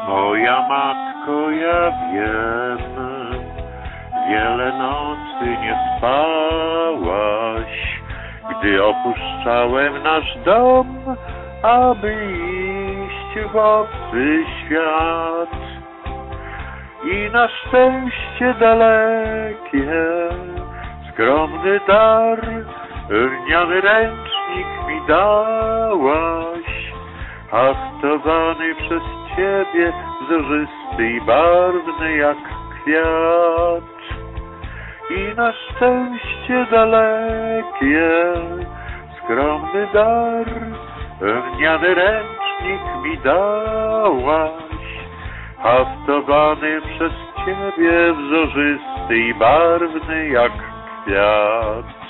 Moja matko, ja wiem, wiele nocy nie spałaś, gdy opuszczałem nasz dom, aby iść w obcy świat. I na szczęście dalekie, skromny dar, lniany ręcznik mi dałaś, haftowany przez Ciebie, wzorzysty i barwny jak kwiat. I na szczęście dalekie, skromny dar, lniany ręcznik mi dałaś, haftowany przez Ciebie, wzorzysty i barwny jak kwiat.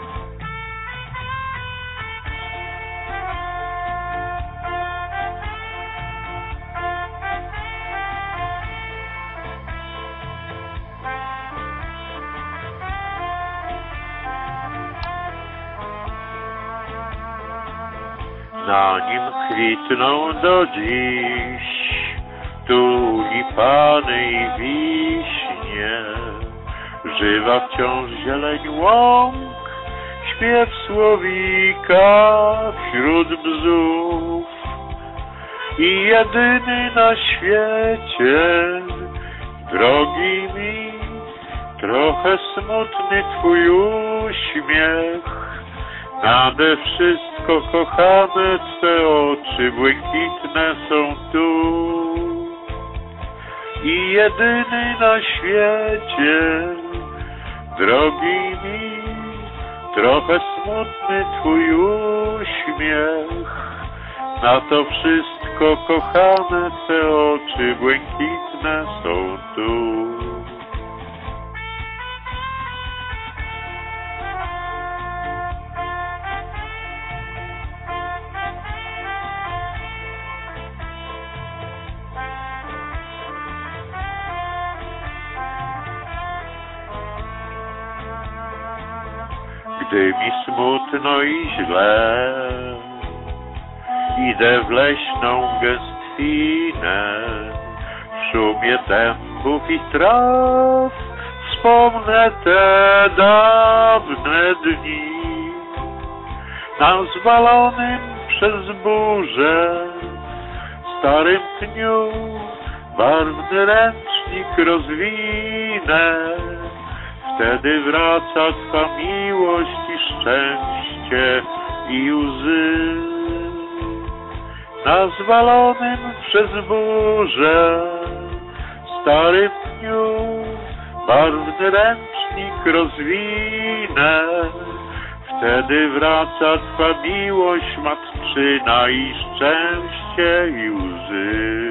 Na nim kwitną do dziś tulipany i wiśnie, żywa wciąż zieleń łąk, śpiew słowika wśród bzów. I jedyny na świecie, drogi mi, trochę smutny Twój uśmiech. Nade wszystko kochane Twe oczy błękitne są tu. I jedyny na świecie, drogi mi, trochę smutny Twój uśmiech. Na to wszystko kochane Twe oczy błękitne są tu. Gdy mi smutno i źle, idę w leśną gęstwinę, w szumie dębów i traw wspomnę te dawne dni. Na zwalonym przez burzę starym pniu barwny ręcznik rozwinę. Wtedy wraca Twa miłość i szczęście i łzy. Na zwalonym przez burzę starym pniu barwny ręcznik rozwinę. Wtedy wraca Twa miłość matczyna i szczęście i łzy.